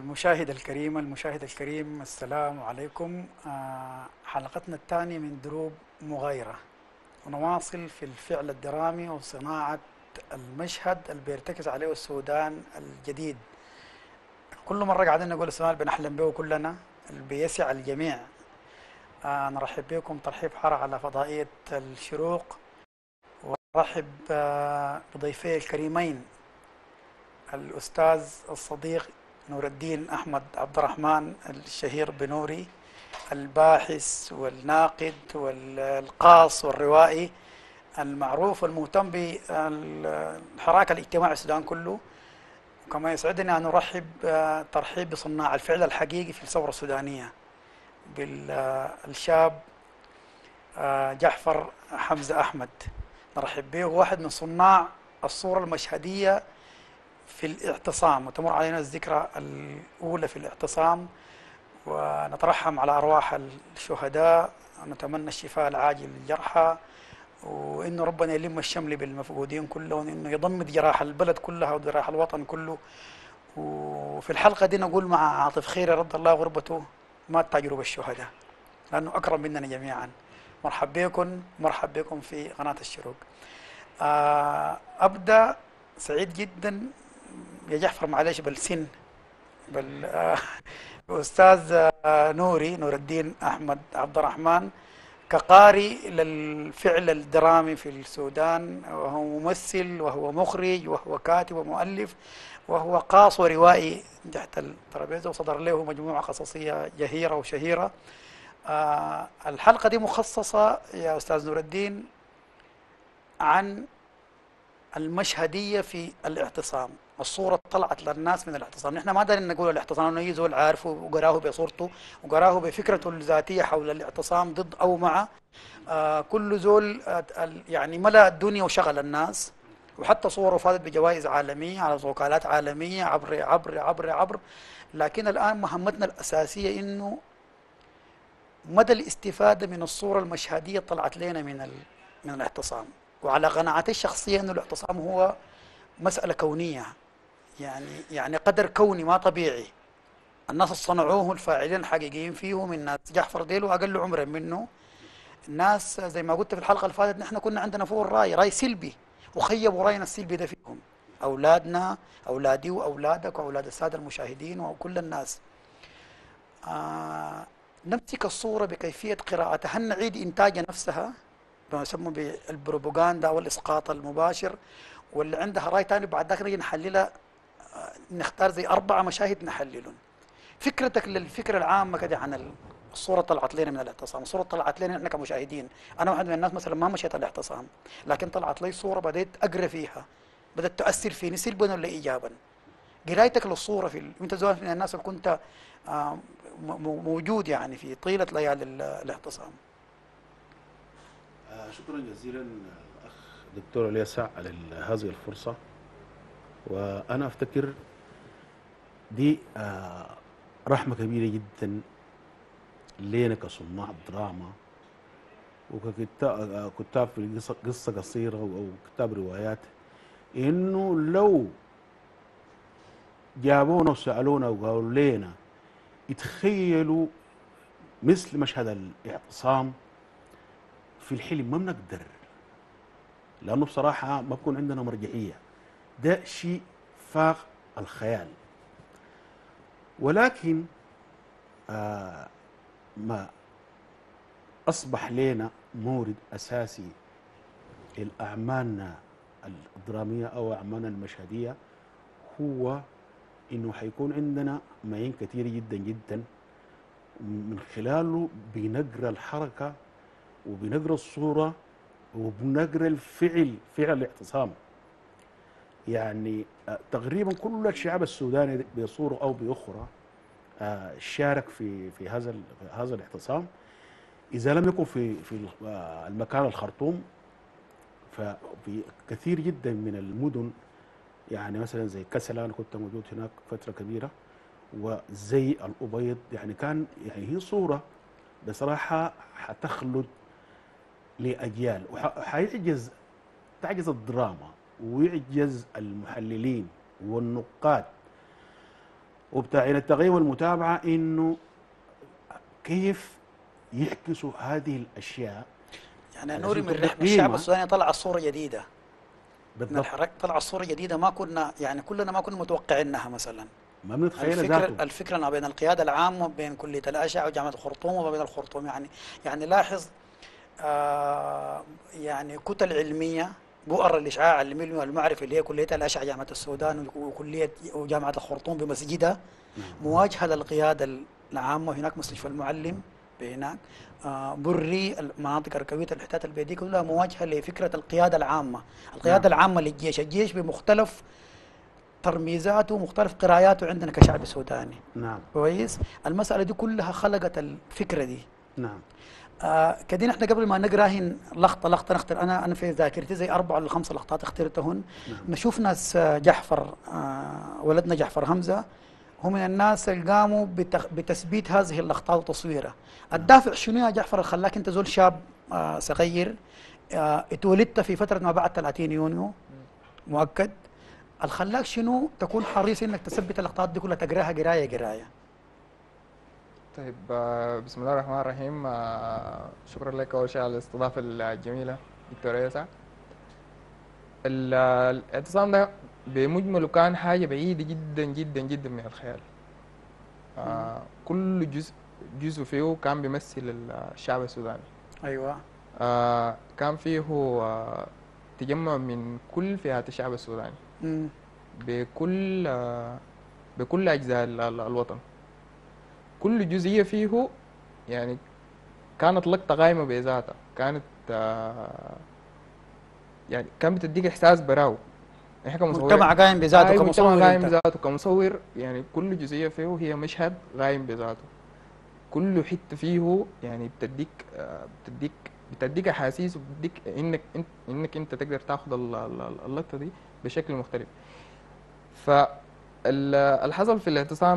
المشاهد الكريم، السلام عليكم. حلقتنا الثانية من دروب مغايرة، ونواصل في الفعل الدرامي وصناعة المشهد اللي بيرتكز عليه السودان الجديد. كل مرة قاعدين نقول السؤال بنحلم به كلنا اللي بيسع الجميع. نرحب بكم ترحيب حار على فضائية الشروق، ونرحب بضيفي الكريمين الأستاذ الصديق نور الدين أحمد عبد الرحمن الشهير بنوري، الباحث والناقد والقاص والروائي المعروف والمهتم بالحراك الاجتماعي السودان كله. وكما يسعدنا أن نرحب ترحيب بصناع الفعل الحقيقي في الثورة السودانية بالشاب جعفر حمزة أحمد. نرحب به، واحد من صناع الصورة المشهدية في الاعتصام، وتمر علينا الذكرى الأولى في الاعتصام، ونترحم على أرواح الشهداء ونتمنى الشفاء العاجل للجرحى، وإنه ربنا يلم الشمل بالمفقودين كلهم، وإنه يضمد جراح البلد كلها وجراح الوطن كله. وفي الحلقة دي نقول مع عاطف خيري رد الله غربته ما تجربة الشهداء، لأنه أكرم مننا جميعا. مرحب بكم في قناة الشروق. أبدأ سعيد جدا يا جعفر، معلش بالسن أستاذ نور الدين أحمد عبد الرحمن، كقارئ للفعل الدرامي في السودان، وهو ممثل وهو مخرج وهو كاتب ومؤلف وهو قاص وروائي تحت الترابيزة، وصدر له مجموعة قصصية جهيرة وشهيرة. الحلقة دي مخصصة يا أستاذ نور الدين عن المشهدية في الاعتصام. الصورة طلعت للناس من الاعتصام، نحن ما دارين نقول الاعتصام انه يجي زول عارفه وقراه بصورته وقراه بفكرته الذاتية حول الاعتصام ضد او مع. كل زول يعني ملأ الدنيا وشغل الناس، وحتى صوره فازت بجوائز عالمية على وكالات عالمية عبر عبر عبر عبر. لكن الآن مهمتنا الأساسية إنه مدى الاستفادة من الصورة المشهدية طلعت لنا من الاعتصام، وعلى قناعتي الشخصية إنه الاعتصام هو مسألة كونية، يعني قدر كوني ما طبيعي. الناس صنعوه الفاعلين الحقيقيين فيه من ناس جعفر ديل وأقل عمرا منه. الناس زي ما قلت في الحلقة اللي فاتت، نحن كنا عندنا فوق راي سلبي، وخيبوا راينا السلبي ده فيهم أولادنا، أولادي وأولادك وأولاد السادة المشاهدين وكل الناس. نمسك الصورة بكيفية قراءتها، هل نعيد إنتاجها نفسها ما يسمى بالبروباغندا والإسقاط المباشر، واللي عندها رأي تاني بعد ذاك نجي نحللها، نختار زي 4 مشاهد نحللهم. فكرتك للفكرة العامة كده عن الصورة طلعت لنا من الاعتصام، الصورة طلعت لنا احنا كمشاهدين. أنا واحد من الناس مثلا ما مشيت الاعتصام، لكن طلعت لي صورة بديت أقرأ فيها، بدأت تؤثر فيني سلبا ولا إيجابا. قرايتك للصورة أنت زول من الناس اللي كنت موجود يعني في طيلة ليالي الاعتصام. شكرا جزيلا الأخ دكتور اليسع على هذه الفرصة. وأنا أفتكر دي رحمة كبيرة جدا لنا كصناع دراما وككتاب في قصة قصيرة أو كتاب روايات، إنه لو جابونا وسألونا وقالوا لنا يتخيلوا مثل مشهد الاعتصام في الحلم ما بنقدر، لأنه بصراحة ما بكون عندنا مرجعية، ده شيء فاق الخيال. ولكن ما أصبح لنا مورد أساسي لأعمالنا الدرامية أو أعمالنا المشهدية هو إنه حيكون عندنا معين كثير جدا جدا من خلاله بنقرأ الحركة وبنقرأ الصورة وبنقرأ الفعل، فعل الاعتصام. يعني تقريبا كل الشعب السوداني بصورة أو بأخرى شارك في هذا الاعتصام، إذا لم يكن في المكان الخرطوم، ففي كثير جدا من المدن، يعني مثلا زي كسلا أنا كنت موجود هناك فترة كبيرة، وزي الأبيض. يعني كان يعني هي صورة بصراحة حتخلد لأجيال، تعجز الدراما ويعجز المحللين والنقاد وبتاعين التقييم والمتابعه انه كيف يعكسوا هذه الاشياء يعني على نوري اساس من تبدا من الشعب قيمه. السوداني طلعت صورة جديدة، من بالضبط. الحركة طلعت صورة جديدة ما كنا يعني كلنا ما كنا متوقعينها. مثلا ما بنتخيلها ذاته. الفكرة ما بين القيادة العامة وبين كلية الأشعة وجامعة الخرطوم وما بين الخرطوم، يعني لاحظ يعني كتل علمية، بؤر الإشعاع العلمي والمعرفي اللي هي كلية الأشعة جامعة السودان وكلية وجامعة الخرطوم بمسجدها، نعم. مواجهة للقيادة العامة. هناك مستشفى المعلم بهناك، بري المناطق الركبية الحتات البيدية كلها مواجهة لفكرة القيادة العامة. نعم. القيادة العامة للجيش، الجيش بمختلف ترميزاته ومختلف قراياته عندنا كشعب سوداني. نعم. كويس. المسألة دي كلها خلقت الفكرة دي. نعم. كدين احنا قبل ما نقرا هن لقطه لقطه نختار، انا في ذاكرتي زي 4 ولا 5 لقطات اخترتهن. نعم. نشوف ناس جعفر، ولدنا جعفر همزه، هو من الناس اللي قاموا بتثبيت هذه اللقطات وتصويرها. الدافع شنو يا جعفر اللي خلاك انت زول شاب صغير، اتولدت في فتره ما بعد 30 يونيو مؤكد، اللي خلاك شنو تكون حريص انك تثبت اللقطات دي كلها تقراها قرايه؟ طيب، بسم الله الرحمن الرحيم. شكرا لك أول شيء على الاستضافة الجميلة دكتور يسع. الاعتصام ده بمجمله كان حاجة بعيدة جدا جدا جدا من الخيال. كل جزء فيه كان بيمثل الشعب السوداني. ايوه. كان فيه تجمع من كل فئات الشعب السوداني بكل بكل أجزاء الوطن. كل جزئية فيه يعني كانت لقطة قائمة بذاتها، كانت يعني كان بتديك إحساس براو. احنا كمصورين مجتمع قايم بذاته مجتمع كمصور قايم انت. بذاته كمصور، يعني كل جزئية فيه هي مشهد قايم بذاته. كل حتة فيه يعني بتديك أحاسيس، وبتديك إنك أنت تقدر تاخد اللقطة دي بشكل مختلف. فاللي حصل في الاعتصام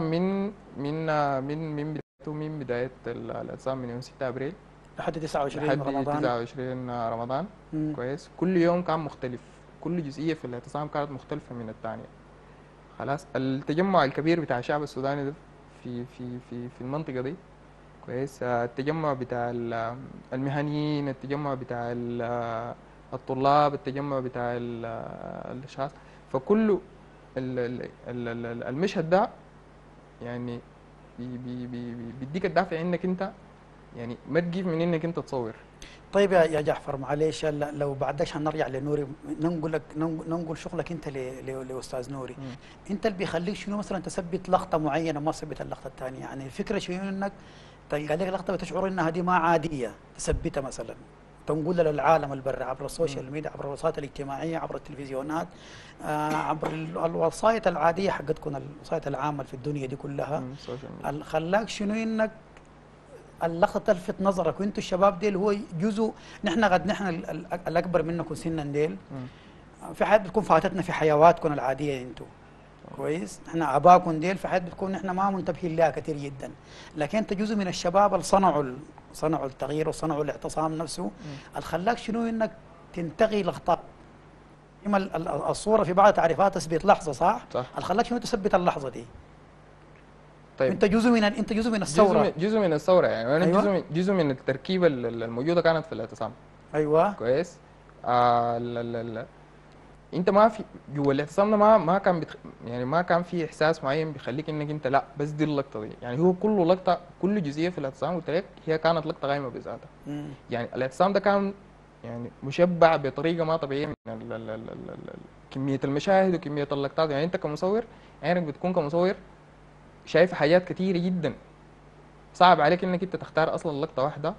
من بداية الاعتصام من يوم 6 أبريل لحد 29 لحد رمضان. 29 رمضان. مم. كويس. كل يوم كان مختلف، كل جزئية في الاعتصام كانت مختلفة من الثانية. خلاص. التجمع الكبير بتاع الشعب السوداني ده في المنطقة دي. كويس. التجمع بتاع المهنيين، التجمع بتاع الطلاب، التجمع بتاع الأشخاص. فكل المشهد ده يعني بيديك الدافع انك انت يعني ما تجيب من انك انت تصور. طيب يا جعفر معلش، لو بعدش هنرجع لنوري، ننقل لك ننقل شغلك انت لاستاذ نوري. انت اللي بيخليك شنو مثلا تثبت لقطه معينه ما تثبت اللقطه الثانيه؟ يعني الفكره شنو انك تلقى لك لقطه بتشعر انها دي ما عاديه تثبتها مثلا، تنقلها للعالم البر عبر السوشيال ميديا، عبر الوسائل الاجتماعيه، عبر التلفزيونات، عبر الوسائط العاديه حقتكم، الوسائط العامه في الدنيا دي كلها. خلاك شنو انك اللقطه تلفت نظرك، وانتم الشباب ديل هو جزء، نحن الاكبر منكم سنا ديل في حياه بتكون فاتتنا في حيواتكم العاديه انتم. كويس. احنا اباكم ديل في حياه بتكون نحن ما منتبهين لها كثير جدا، لكن انت جزء من الشباب اللي صنعوا التغيير وصنعوا الاعتصام نفسه. اللي خلاك شنو انك تنتقي لقطات. اما الصوره في بعض تعريفات تثبت لحظه، صح؟ صح. اللي خلاك شنو تثبت اللحظه دي. طيب، انت جزء من الثوره. جزء من الثوره يعني. انا أيوة. جزء من التركيبه الموجوده كانت في الاعتصام. ايوه. كويس. لا. انت ما في جوا الاعتصام ده ما كان يعني ما كان في احساس معين بيخليك انك انت لا بس دي اللقطه دي. يعني هو كل لقطه، كل جزئيه في الاعتصام قلت لك هي كانت لقطه قايمه بذاتها. يعني الاعتصام ده كان يعني مشبع بطريقه ما طبيعيه من كميه المشاهد وكميه اللقطات. يعني انت كمصور عينك بتكون كمصور شايف حاجات كتيره جدا، صعب عليك انك انت تختار اصلا لقطه واحده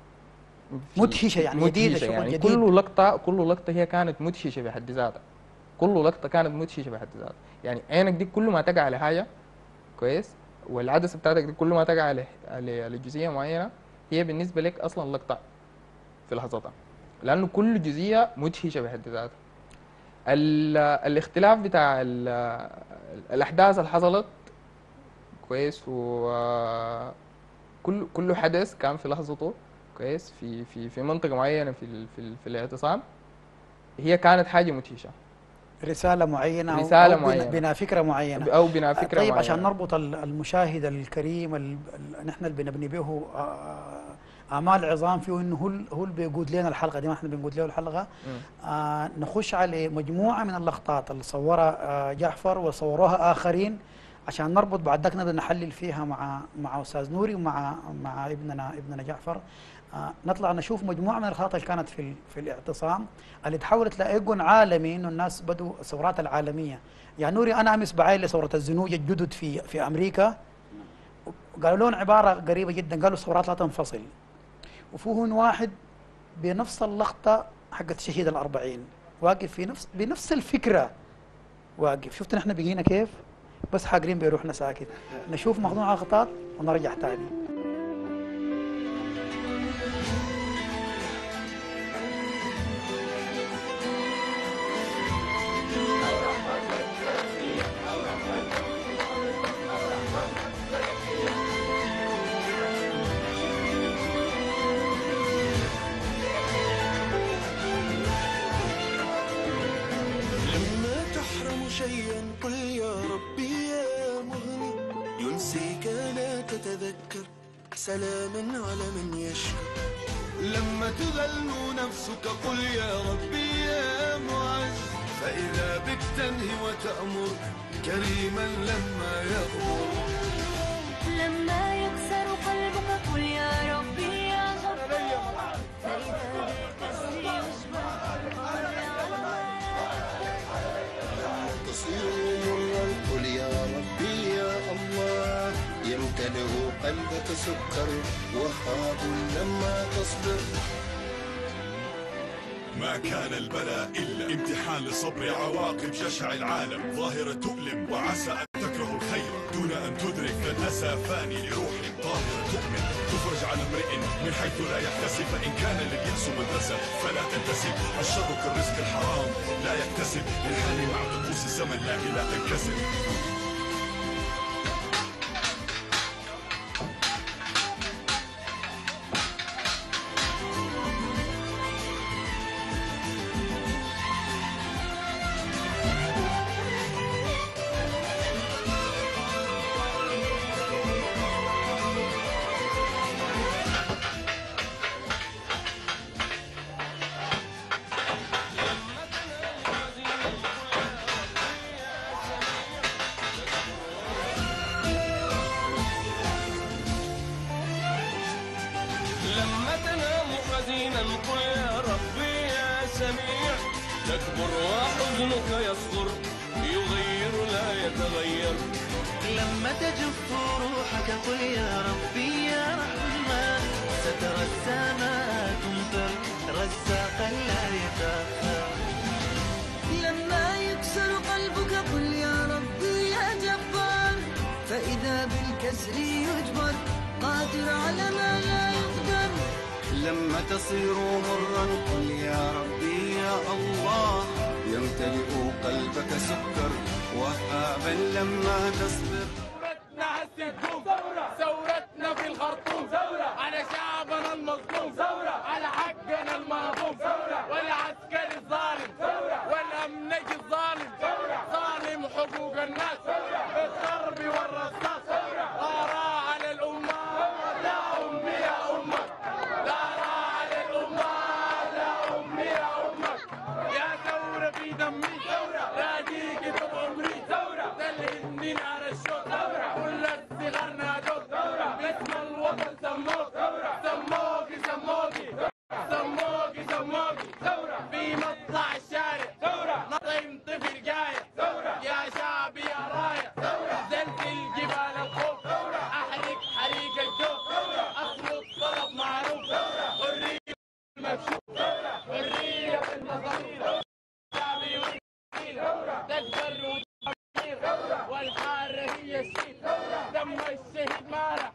مدهشه يعني جديده، شغل يعني جديد. كل لقطه هي كانت مدهشه بحد ذاتها. كل لقطه كانت مدهشه بحد ذاتها. يعني عينك دي كل ما تقع على حاجه كويس، والعدسه بتاعتك دي كل ما تقع على جزئيه معينه، هي بالنسبه لك اصلا لقطه في لحظتها، لانه كل جزئيه مدهشه بحد ذاتها. الاختلاف بتاع الاحداث اللي حصلت كويس، وكل كل حدث كان في لحظته كويس في منطقه معينه في الاعتصام، هي كانت حاجه مدهشه. رسالة معينة رسالة أو معينة. بناء فكرة معينة. او بناء فكره طيب معينه. عشان نربط المشاهد الكريم نحن اللي بنبني به آمال عظام فيه، إنه هو اللي بيقود لنا الحلقة دي، ما احنا بنقود له الحلقة. نخش على مجموعة من اللقطات اللي صورها جعفر وصوروها آخرين، عشان نربط بعد ذاك نقدر نحلل فيها مع أستاذ نوري ومع ابننا جعفر. نطلع نشوف مجموعة من اللقطات اللي كانت في الاعتصام، اللي تحولت لأيقون عالمي، إنه الناس بدوا الثورات العالمية. يعني نوري أنا أمس بعاين لثورة الزنوج الجدد في أمريكا، قالوا لهم عبارة غريبة جدا، قالوا الثورات لا تنفصل. وفيهن واحد بنفس اللقطة حقت شهيد ال40 واقف بنفس الفكرة واقف. شفت نحن بقينا كيف؟ بس حاقرين بيروحنا ساكت. نشوف مقطوعة لقطات ونرجع تاني. شيئا قل يا ربي يا مغني ينسيك لا تتذكر سلاما على من يشكر. لما تذل نفسك قل يا ربي يا معز فإذا بك تنهي وتأمر كريما لما يغمر. لما يكسر قلبك قل يا ربي يا غفار فإذا بك تسري قل يا ربي يا الله يمتلئ قلبك سكر وخاب لما تصبر. ما كان البلاء إلا امتحان لصبر عواقب جشع العالم، ظاهرة تؤلم وعسى أن تكره الخير دون أن تدرك الأسى فاني لروح طاهرة تؤمن تفرج على امرئ من حيث لا يحتسب، فإن كان لليأس مدرسة فلا تنتسب. الشر كالرزق الحرام لا يكتسب، الحالي مع طقوس الزمن لا إلى تنكسر. تكبر وحزنك يصغر يغير لا يتغير. لما تجف روحك قل يا ربي يا رحمن سترى السماء تمطر رزاقا لا يتأخر. لما يكسر قلبك قل يا ربي يا جبار فإذا بالكسر يجبر قادر على ما لا يقدر. لما تصير مرا قل يا ربي يا الله يمتلئ قلبك سكر وهابا لما تصبر. ثورتنا هالسجون ثورتنا في الخرطوم على شعبنا المظلوم على حقنا المهضوم والعسكري الظالم والأمني الظالم ظالم حقوق الناس بالضرب والرصاص غارة على الأمة لا أمي يا أمك غارة على الأمة لا أمي يا أمك يا ثورة في دمي راجيك بعمري تلهمني نار الشوق كل الصغار نادوك باسم الوطن سموك سموكي في مطلع الشارع نطيم طفل جاية يا شعبي يا راية زلزل جبال الخوف أحرق حريق الجوف أصل الطلب معروف حرية المكشوف حرية في المصارير شعبي تكبر والحارة هي الشيء دم الشهيد مالك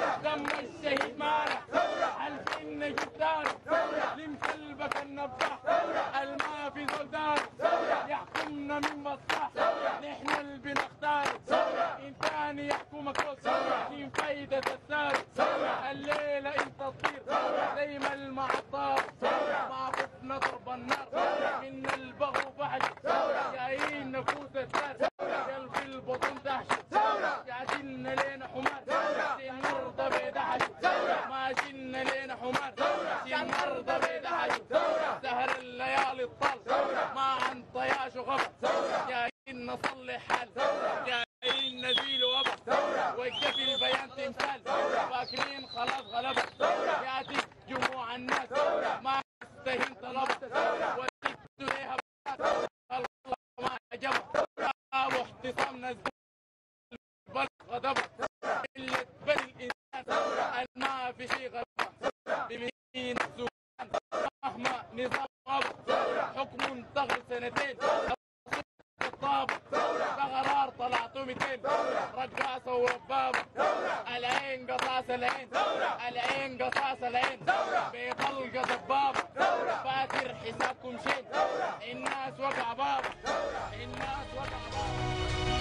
عالفين جدار لم قلبك النباح الما في زلدان يحكمنا من مصلح نحن اللي بنختار ان تاني يحكمك في فايدة الثار الليلة انت تطير زي ما المعطار مع بطن ضرب النار من البغو بحج جاي النفوس الثار قلب البطن دهشة يا جن لينا حمار نرضى بدهش ما جن لينا حمار نرضى بدهش سهر الليالي الطل ما عن طياش وغبر جايين نصلح حل جايين نزيل وبر وقف البيان تمثال فاكرين خلاص غلبت ياتي جموع الناس ما تستهين طلبت وديت ليها الله ما عجبت واحتصامنا البلد غضبت قلة بل الإنسان ما في شيء غضبت بمين السودان مهما نظام غضب حكم انتقل سنتين الطابة بقرار طلعتوا 200 رقاصة وربابة العين قصاص العين العين قصاص العين بطلقة دبابة فاتر حسابكم شين الناس وقع بابا الناس وقع بابا.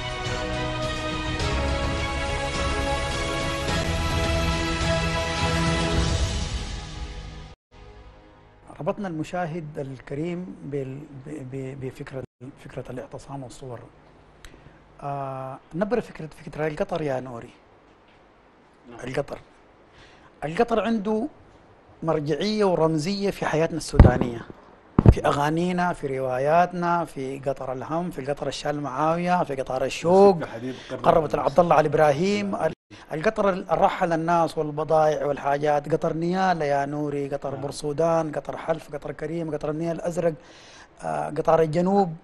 ربطنا المشاهد الكريم بفكرة الاعتصام والصور. نبرة فكرة القطر يا نوري. القطر عنده مرجعية ورمزية في حياتنا السودانية، في أغانينا، في رواياتنا، في قطر الهم، في قطر الشال معاوية، في قطر الشوق، قربت عبد الله على إبراهيم. القطر الرحل الناس والبضائع والحاجات، قطر نيالة يا نوري، قطر بورسودان، قطر حلف، قطر كريم، قطر النيل الأزرق، قطار الجنوب،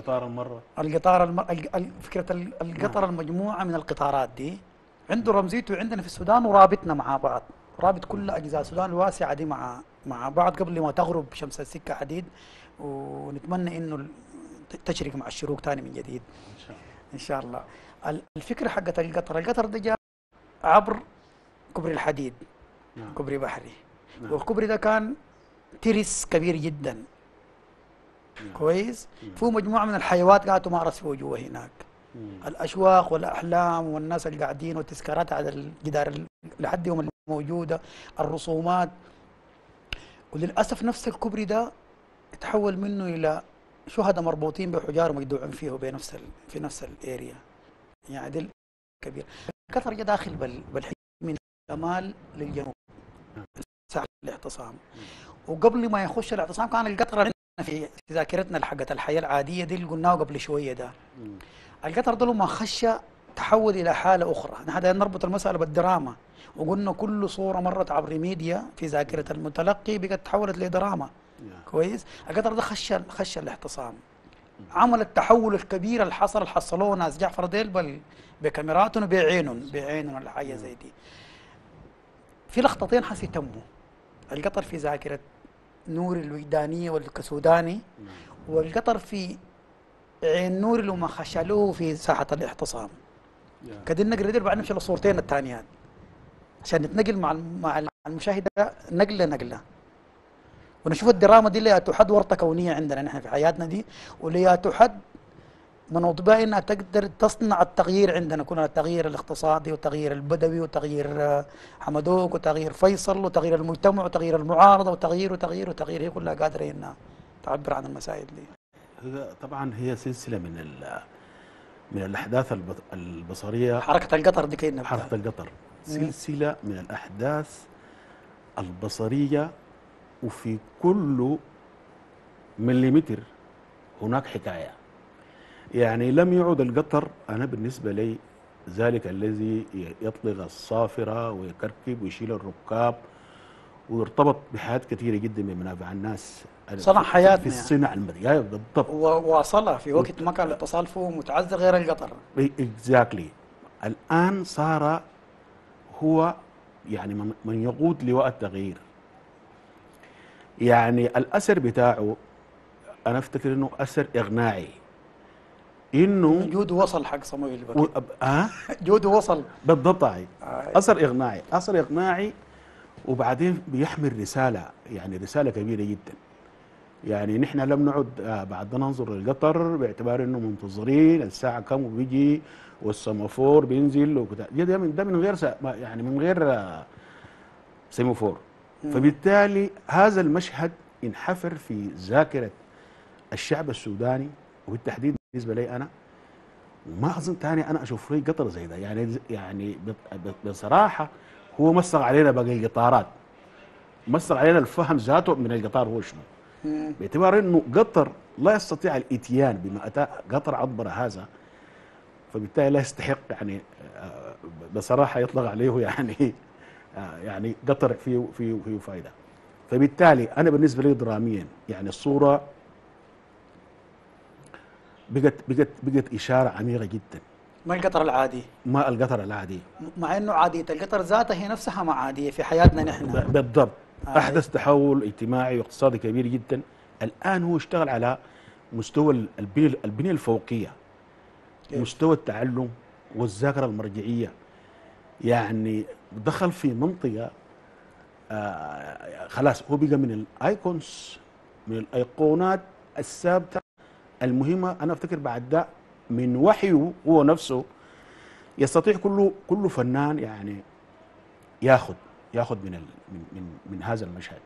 فكرة القطر المجموعة من القطارات دي عنده رمزيته عندنا في السودان، ورابطنا مع بعض، رابط كل أجزاء السودان الواسعة دي مع بعض قبل ما تغرب شمس السكة حديد، ونتمنى إنه تشرق مع الشروق تاني من جديد إن شاء الله. الفكرة حقت القطر ده جاء عبر كوبري الحديد، كوبري بحري، والكوبري ده كان ترس كبير جدا كويس، فيه مجموعة من الحيوات قاعدة تمارس في وجوه هناك، الأشواق والأحلام والناس اللي قاعدين والتذكارات على الجدار لحد يوم الموجودة، الرسومات. وللأسف نفس الكوبري ده تحول منه إلى شهداء مربوطين بحجار مجدوعين فيه في نفس الاريا، يعني دي كبير. قطر جا داخل بالحجم من الشمال للجنوب ساعة الاعتصام، وقبل ما يخش الاعتصام كان القطر عندنا في ذاكرتنا حقت الحياة العادية دي اللي قلناه قبل شوية ده. القطر ده لما خش تحول إلى حالة أخرى. نحن نربط المسألة بالدراما، وقلنا كل صورة مرت عبر ميديا في ذاكرة المتلقي بقت تحولت لدراما كويس. القطر ده خش الاعتصام، عمل التحول الكبير اللي حصلوه ناس جعفر ديل بكاميراتهم بعينهم ولا حاجة زي دي. في لقطتين حسيتموا القطر في ذاكرة نوري الوجدانية والكسوداني، والقطر في عين نوري لما خشلوه في ساحة الاعتصام. كدين نقرا دير بعد نمشي للصورتين الثانيات عشان نتنقل مع المشاهدة نقلة ونشوف الدراما دي اللي تحد ورطة كونية عندنا نحن في حياتنا دي، واللي تحد منوط بها انها تقدر تصنع التغيير عندنا كلنا، التغيير الاقتصادي والتغيير البدوي وتغيير حمدوك وتغيير فيصل وتغيير المجتمع وتغيير المعارضة وتغيير هي كلها قادرة انها تعبر عن المسائل دي. طبعا هي سلسلة من الأحداث البصرية. حركة القطر دي كيف حركة القطر سلسلة من الأحداث البصرية، وفي كل مليمتر هناك حكاية. يعني لم يعد القطر، أنا بالنسبة لي ذلك الذي يطلق الصافرة ويكركب ويشيل الركاب ويرتبط بحياة كثيرة جدا من منافع الناس، صنع حياتنا في الصنع المدني بالضبط، وواصلها في وقت ما كان الاتصال فيه متعذر غير القطر. اكزاكتلي. الآن صار هو يعني من يقود لواء التغيير. يعني الأثر بتاعه أنا أفتكر إنه أثر إغناعي، إنه جوده وصل حق صمويل جوده وصل بالضبط. أثر إغناعي وبعدين بيحمل رسالة، يعني رسالة كبيرة جدا. يعني نحن لم نعد بعد ننظر للقطر باعتبار إنه منتظرين الساعة كم وبيجي والسمافور بينزل وكذا، ده من غير يعني من غير سيمافور. فبالتالي هذا المشهد انحفر في ذاكرة الشعب السوداني وبالتحديد بالنسبه لي انا ما اظن تاني انا اشوف لي قطر زي ده، يعني بصراحه هو مسق علينا باقي القطارات، مسق علينا الفهم ذاته من القطار هو شنو، باعتبار انه قطر لا يستطيع الاتيان بما اتى قطر عبر هذا، فبالتالي لا يستحق يعني بصراحه يطلق عليه يعني قطر فيه فائده. فبالتالي انا بالنسبه لي دراميا يعني الصوره بقت اشاره عميقه جدا. ما القطر العادي، ما القطر العادي، مع انه عاديه القطر ذاتها هي نفسها ما عاديه في حياتنا نحن. بالضبط. احدث تحول اجتماعي واقتصادي كبير جدا. الان هو اشتغل على مستوى البنيه الفوقيه، مستوى التعلم والذاكره المرجعيه، يعني دخل في منطقه خلاص هو بقى من الايكونز، من الايقونات الثابته المهمه. انا افتكر بعد ده من وحيه هو نفسه يستطيع كل فنان يعني ياخذ من هذا المشهد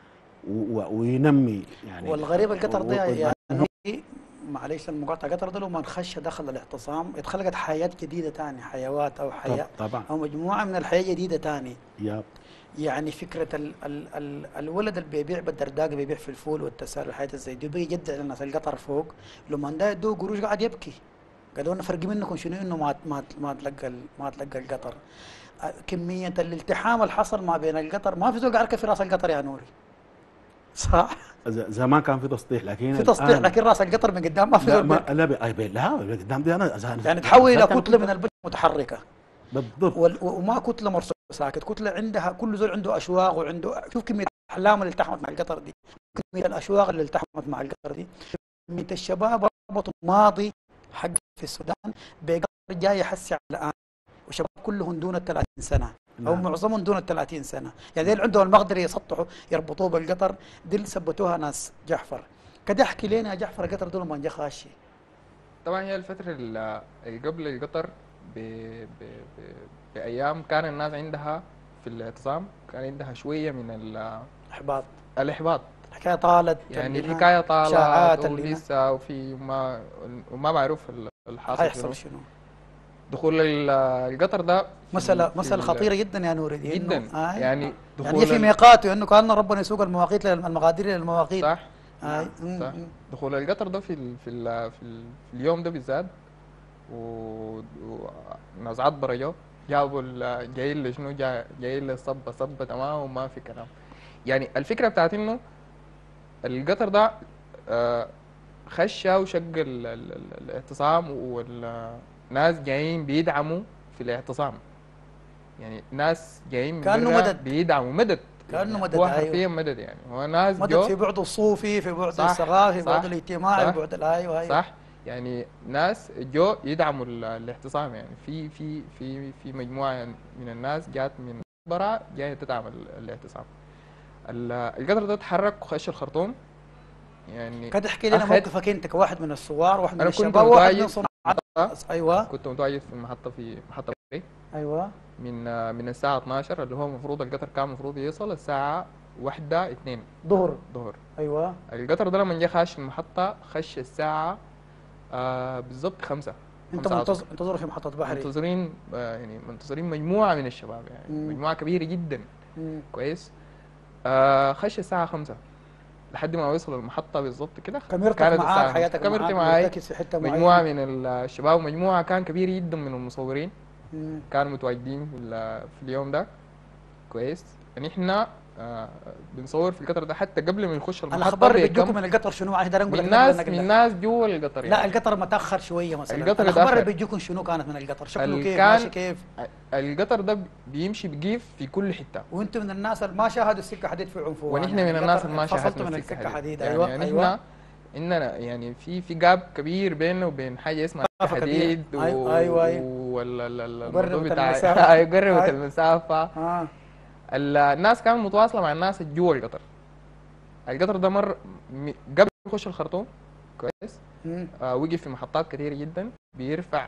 وينمي يعني. والغريب القطر ده يعني معلش المقاطعه، قطر ده لما نخش دخل الاعتصام اتخلقت حياه جديده ثاني، حيوات او حياه طبعا او مجموعه من الحياه جديده ثاني. ياب. يعني فكره ال الولد اللي بيبيع بالدرداق بيبيع في الفول والتسال والحياه زي دي بيجي يجدع للناس القطر فوق، لما ده يدوه قروش قاعد يبكي، قالوا لنا فرق منكم شنو انه ما تلقى القطر. كميه الالتحام اللي حصل ما بين القطر، ما في زول قاعد في راس القطر يا نوري، صح؟ زمان كان في تسطيح، لكن في تسطيح لكن راس القطر من قدام ما في زول. لا قدام دي انا يعني تحول الى كتله من البشر متحركه بالضبط، وما كتله مرسومه ساكت، كتله عندها كل زول عنده اشواق وعنده. شوف كميه الاحلام اللي التحمت مع القطر دي، كميه الاشواق اللي التحمت مع القطر دي، كميه الشباب ربطوا الماضي حق في السودان بقطر جاي يحسي على الان، وشباب كلهم دون ال 30 سنه او معظمهم دون ال 30 سنه، يعني اللي عندهم المقدره يسطحوا يربطوه بالقطر، دي اللي ثبتوها ناس جعفر. كده احكي لنا يا جعفر القطر دول ما جا خاشي. طبعا هي الفتره اللي قبل القطر بايام كان الناس عندها في الاعتصام كان عندها شويه من الاحباط. الحكايه طالت، يعني الحكايه طالت شاعات ولسه وفي وما معروف الحاصل شنو. دخول القطر ده مسألة خطيرة جدا يا نور الدين جدا. يعني يعني في ميقاته انه كان ربنا يسوق المقادير للمواقيت. صح. صح. دخول القطر ده في اليوم ده بالذات، وناس عطبرة جابوا جايين له شنو، جايين له صبة تمام وما في كلام. يعني الفكرة بتاعت انه القطر ده خشى وشق الاعتصام، والناس جايين بيدعموا في الاعتصام، يعني ناس جايين كأنه مدد بيدعموا مدد، كأنه مدد. هو حرفيا مدد، يعني هو ناس مدد في بعد الصوفي، في بعد الثقافي، في بعد الاجتماعي، في بعد ايوه صح. يعني ناس جو يدعموا الاعتصام، يعني في مجموعه من الناس جات من برا جايه تدعم الاعتصام. القطر ده تحرك وخش الخرطوم. يعني قد احكي لنا موقفك انت كواحد من الثوار، واحد من الشباب، واحد من صناع. ايوه كنت متواجد في محطه ايوه من الساعه 12 اللي هو المفروض القطر كان المفروض يوصل الساعه 1:02 ظهر. ايوه القطر ده لما جه خاش المحطه خش الساعه بالضبط 5. انت منتظر في محطه بحري؟ منتظرين يعني منتظرين مجموعه من الشباب، يعني مجموعه كبيره جدا. كويس. خش الساعه 5 لحد ما وصل المحطه بالضبط كده. كاميرتك معاك، حياتك كاميرتي معاي، مجموعه من الشباب ومجموعه كان كبير جدا من المصورين كانوا متواجدين في اليوم ده. كويس. يعني احنا بنصور في القطر ده حتى قبل ما نخش المحطه. الاخبار اللي بتجيكم من القطر شنو؟ عايز نقول من الناس جوا القطر. يعني لا القطر متاخر شويه مثلا. الاخبار اللي بتجيكم شنو كانت من القطر؟ شكله كيف؟ ماشي كيف؟ القطر ده بيمشي بقيف في كل حته، وانتم من الناس اللي ما شاهدوا السكه حديد في عنفوان، ونحن من الناس اللي ما شاهدنا السكه حديد. ايوه يعني احنا اننا يعني في جاب كبير بيننا وبين حاجه اسمها حديد ايوه الموضوع بتاع قربت المسافه. الناس كانت متواصله مع الناس جوا القطر. القطر ده مر قبل ما يخش الخرطوم. كويس. وقف في محطات كثيره جدا بيرفع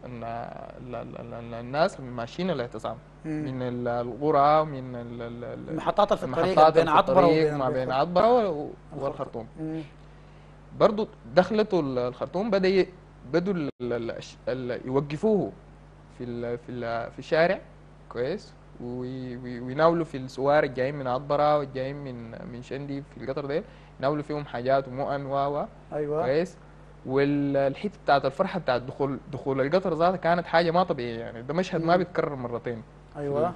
الناس ماشيين الاعتصام من القرى، من المحطات في الطريق بين عطبره ما بين عطبره والخرطوم. برضو دخلته الخرطوم بدوا يوقفوه في الشارع كويس، ويناولوا في السوار الجايين من عطبرة والجايين من شندي في القطر ده، يناولوا فيهم حاجات ومؤن ايوه كويس. والحته بتاعت الفرحه بتاعت دخول القطر ذاتها كانت حاجه ما طبيعيه، يعني ده مشهد ما بيتكرر مرتين. ايوه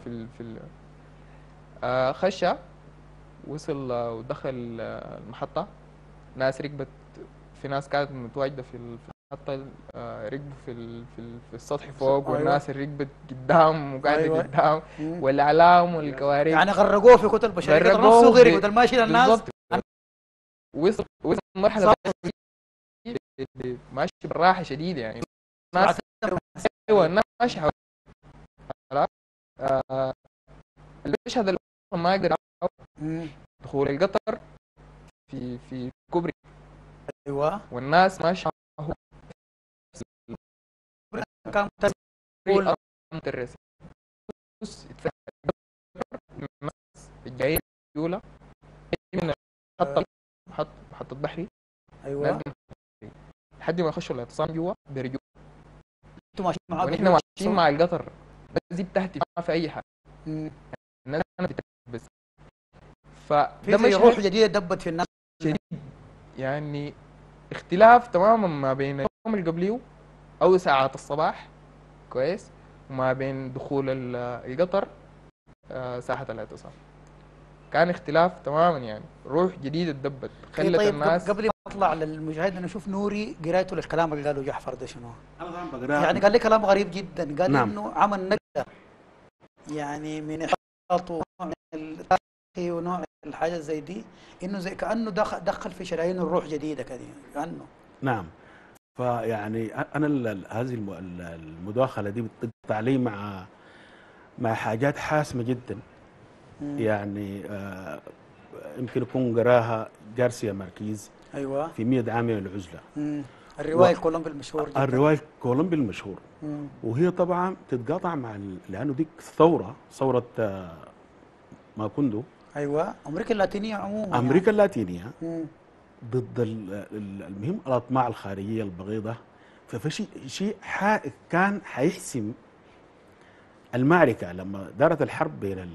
خشة وصل ودخل المحطه، ناس ركبت، في ناس كانت متواجده في المحطه ركبوا في السطح فوق، والناس اللي ركبت قدام وقاعده قدام، والاعلام والكوارث يعني غرقوه في كتل البشريه، نفسه غرق بدل ما يشيل الناس. بالضبط. وصل مرحله ماشي بالراحه شديده، يعني الناس ايوه الناس ماشي حوالي المشهد اللي ما يقدر دخول القطر في كوبري. ايوه والناس ماشيه كان مدرس الناس الجايين يولا من محطة بحري. ايوه لحد ما يخشوا الاعتصام جوا بيرجعوا، انتوا ماشيين معاهم ونحن ماشيين مع القطر زي تحت ما في اي حاجه. الناس كانت بس فده مش روح جديده دبت في الناس شديد، يعني اختلاف تماما ما بين اليوم اللي قبليه او ساعات الصباح كويس، وما بين دخول القطر ساحه الاعتصام. كان اختلاف تماما، يعني روح جديده دبت خلت طيب الناس. قبل ما اطلع للمشاهد انا اشوف نوري قرايته للكلام اللي قاله جعفر ده شنو؟ انا طبعا بقراه يعني قال لي كلام غريب جدا، قال نعم. انه عمل نقله يعني من احباط ونوع من التاريخي ونوع الحاجه زي دي، انه زي كانه دخل في شرايين الروح جديده كده كانه. نعم. فيعني انا هذه المداخله دي بتقطع لي مع حاجات حاسمه جدا. يعني يمكن يكون قراها جارسيا ماركيز ايوه في 100 عام من العزله. الروايه الكولومبي المشهور جدا. الروايه الكولومبي المشهور. وهي طبعا تتقاطع مع لانه ديك ثوره ماكوندو. ايوه امريكا اللاتينيه عموما. امريكا اللاتينيه ضد المهم الاطماع الخارجيه البغيضه. ففي شيء كان حيحسم المعركه لما دارت الحرب بين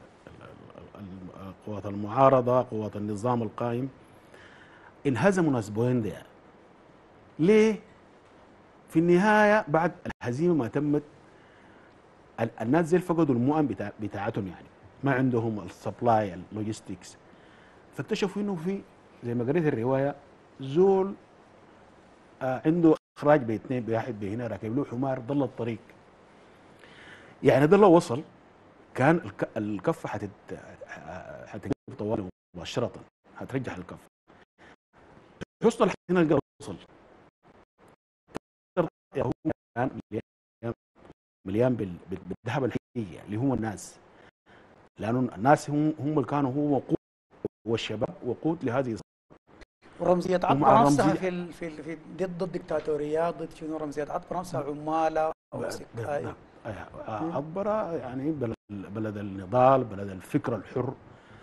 قوات المعارضه قوات النظام القائم. انهزموا ناس بويندا. ليه؟ في النهايه بعد الهزيمه ما تمت الناس زي فقدوا المؤن بتاعتهم، يعني ما عندهم السبلاي اللوجيستكس. فاكتشفوا انه في زي ما قريت الروايه زول عنده اخراج بيتين بواحد بهنا راكب له حمار ضل الطريق. يعني ده لو وصل كان الكفه حتجيب طوال مباشره، هترجع الكفه. حسن هنا القرار وصل كان مليان بالذهب الحقيقي اللي هم الناس، لانه الناس هم اللي كانوا هو وقود، والشباب وقود لهذه ورمزيه عطبرة نفسها في ضد الدكتاتوريات، ضد شنو رمزيه عطبرة نفسها عماله عطبرة يعني بلد النضال، بلد الفكر الحر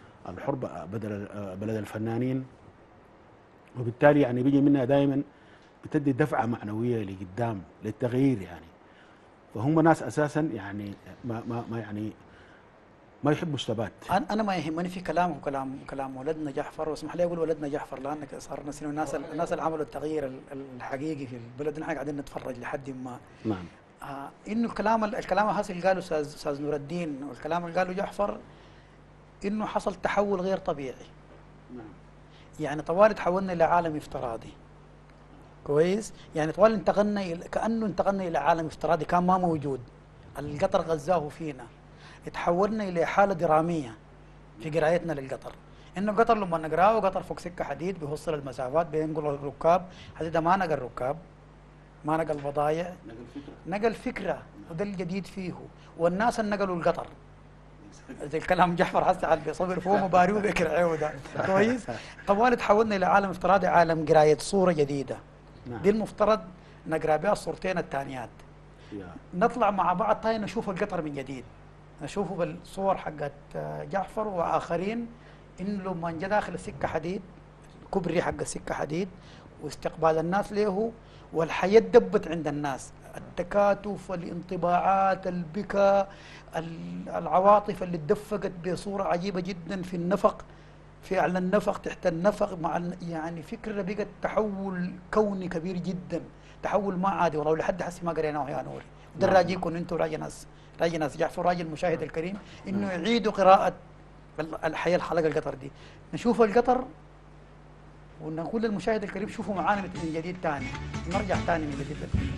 بلد الفنانين. وبالتالي يعني بيجي منها دائما بتدي دفعه معنويه لقدام للتغيير يعني. فهم ناس اساسا يعني ما ما يحبوا الثبات. انا ما يهمني في كلامه كلام ولدنا جعفر، واسمح لي اقول ولدنا جعفر لانك صار نسينا الناس اللي عملوا التغيير الحقيقي في البلد، نحن قاعدين نتفرج لحد ما. نعم. انه الكلام هذا اللي قاله استاذ نور الدين والكلام اللي قاله جعفر انه حصل تحول غير طبيعي. نعم. يعني طوال تحولنا الى عالم افتراضي. كويس؟ يعني طوال كانه انتقلنا الى عالم افتراضي كان ما موجود. القطر غزاه فينا. تحولنا الى حاله دراميه في قرايتنا للقطر. انه القطر لما نقراه قطر فوق سكه حديد بيوصل المسافات بينقل الركاب، هذا ما نقل ركاب، ما نقل بضايع، نقل فكره، وده الجديد فيه. والناس اللي نقلوا القطر زي الكلام جعفر حتى على بيصبر فوق مباري وبيكرعوا ده. كويس؟ طوال تحولنا الى عالم افتراضي، عالم قرايه صوره جديده. نعم. دي المفترض نقرا بها الصورتين الثانيات. نطلع مع بعض تاني نشوف القطر من جديد، نشوفه بالصور حقت جعفر واخرين، انه لما جاء داخل السكه حديد كوبري حق السكه حديد واستقبال الناس له، والحياة دبت عند الناس، التكاتف، الانطباعات، البكاء، العواطف اللي اتدفقت بصورة عجيبة جدا في النفق، في أعلى النفق، تحت النفق، مع يعني فكرة بقت تحول كوني كبير جدا، تحول ما عادي والله، لحد هسه ما قريناه يا نوري. ده راجيكم انتم، راجي ناس جعفر، راجي المشاهد الكريم، انه يعيدوا قراءة الحياة الحلقة القطر دي، نشوف القطر ونقول للمشاهد الكريم شوفوا معانا من جديد ثاني، نرجع ثاني من جديد للفيلم.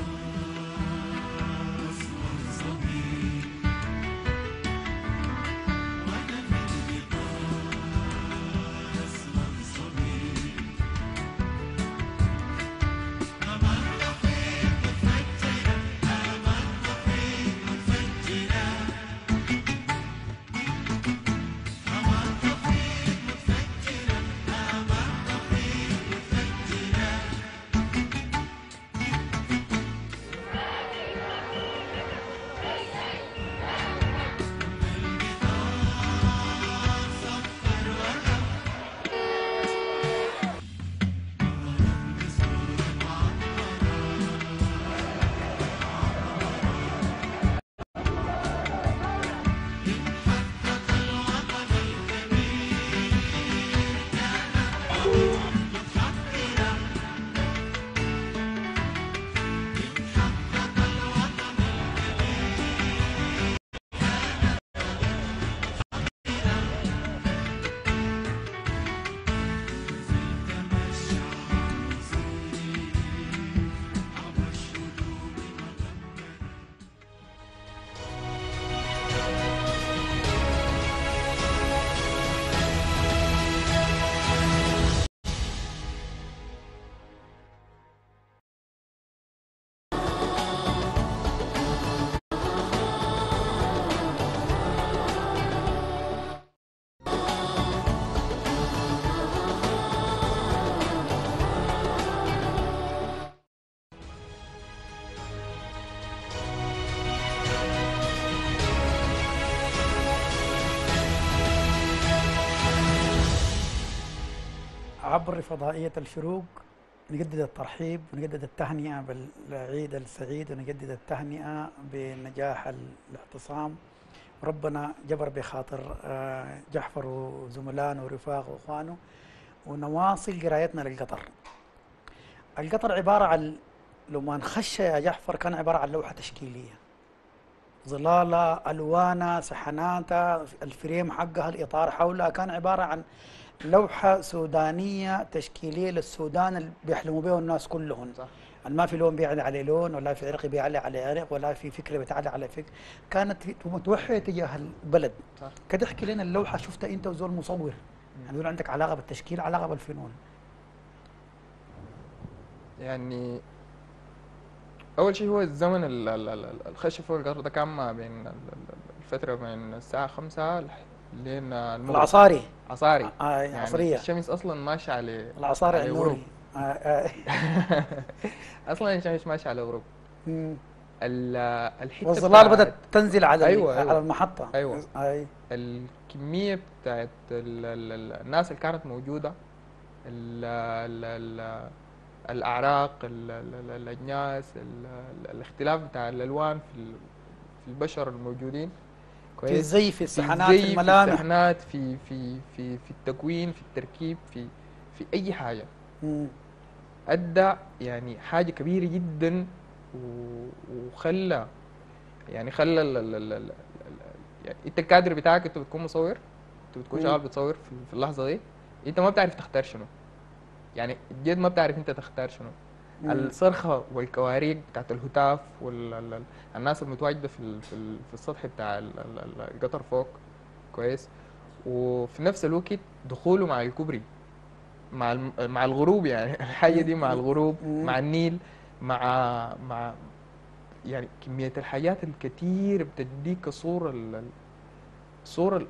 عبر فضائية الشروق نجدد الترحيب ونجدد التهنئة بالعيد السعيد، ونجدد التهنئة بنجاح الاعتصام، وربنا جبر بخاطر جحفر وزملائه ورفاقه واخوانه، ونواصل قرايتنا للقطر. القطر عبارة عن، لو ما نخش يا جحفر، كان عبارة عن لوحة تشكيلية، ظلالة، ألوانها، سحناتها، الفريم حقها، الإطار حولها، كان عبارة عن لوحة سودانية تشكيلية للسودان اللي بيحلموا بها الناس كلهم. صح. ما في لون بيعلى على لون، ولا في عرق بيعلى على عرق، ولا في فكرة بتعلى على فكرة، كانت متوحية تجاه البلد. صح. كده احكي لنا اللوحة شفتها أنت وزول مصور، يعني زول عندك علاقة بالتشكيل، علاقة بالفنون. يعني أول شيء هو الزمن الخش فوق القطر ده كان ما بين الفترة من الساعة 5 لين المغرب. العصاري. عصاري. يعني عصرية. الشمس أصلا ماشية على العصاري النوري. أصلا الشمس ماشية على غروب. الحتة والظلال بدأت تنزل على أيوة. على المحطة. أيوة. الكمية بتاعت الناس اللي كانت موجودة، الأعراق، الأجناس، الاختلاف بتاع الألوان في البشر الموجودين، في الزي، في السحنات، في الملامح، في السحنات، في التكوين، في التركيب، في أي حاجة. أدى يعني حاجة كبيرة جدا، وخلى يعني يعني أنت الكادر بتاعك، أنت بتكون مصور، أنت بتكون شغال بتصور في اللحظة دي، أنت ما بتعرف تختار شنو، يعني جد ما بتعرف أنت تختار شنو. الصرخة والكواريك بتاعت الهتاف والناس المتواجدة في السطح بتاع القطر فوق، كويس، وفي نفس الوقت دخوله مع الكوبري، مع الغروب، يعني الحاجة دي مع الغروب، مع النيل، مع يعني كمية الحاجات الكثير بتديك صورة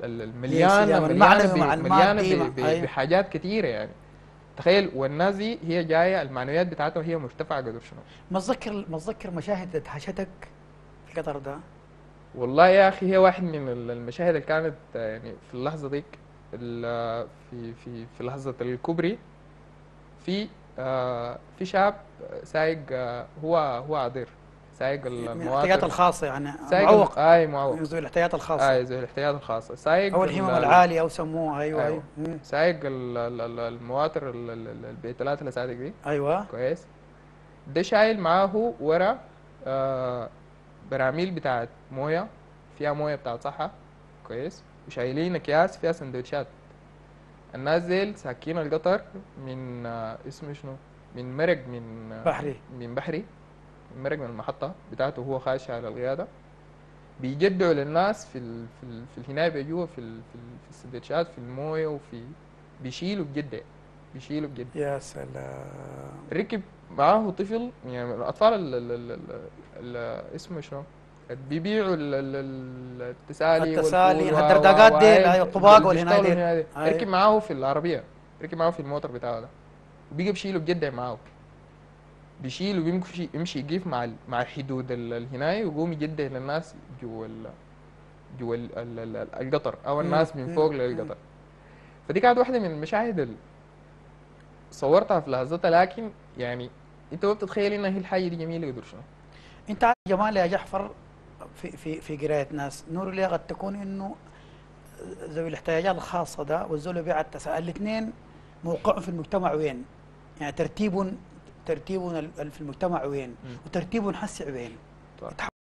المليانة بحاجات كثيرة يعني. تخيل، والناس دي هي جايه المعنويات بتاعتها هي مرتفعه قدر شنو. ما تذكر مشاهد ادهشتك في قطر ده؟ والله يا اخي هي واحد من المشاهد اللي كانت يعني في اللحظه ديك، في لحظه الكوبري، في في شاب سايق هو عذير سايق من المواطن الاحتياجات الخاصه يعني سايق معوق. معوق ذوي الاحتياجات الخاصه. ذوي الاحتياجات الخاصه سايق او الهمم العاليه او سموها. ايوه أيوة. ايوه. سايق المواطن البيتلات الاساتيك دي ايوه كويس. ده شايل معاه ورا براميل بتاعت مويه فيها مويه بتاعت صحة كويس، وشايلين اكياس فيها سندوتشات. الناس ديل ساكين القطر من اسمه شنو؟ من مرق بحري. من بحري، مرق من المحطة بتاعته وهو خاش على القيادة. بيجدعوا للناس في الهناية بيجوا في السندوتشات في المويه وفي بيشيلوا بجدة يا سلام. ركب معاه طفل يعني الاطفال اسمه شنو بيبيعوا التسالي الدردقات دي الطباق والهناية دي. ركب معاه في العربيه، ركب معاه في الموتر بتاعه ده وبيجي بيشيله بجده معاه، بيشيل ويمشي يقف مع حدود الهناية ويقوم يجده للناس جوا القطر او الناس من فوق للقطر. فدي كانت واحده من المشاهد اللي صورتها في لحظتها، لكن يعني انت ما بتتخيل انها هي الحاجه دي جميله قدر شنو. انت عارف جمال يا جحفر في قرايه ناس نور لي قد تكون انه ذوي الاحتياجات الخاصه ده والزول اللي بيع التساؤل الاثنين موقعهم في المجتمع وين؟ يعني ترتيبهم في المجتمع وين؟ وترتيبهم حسي وين؟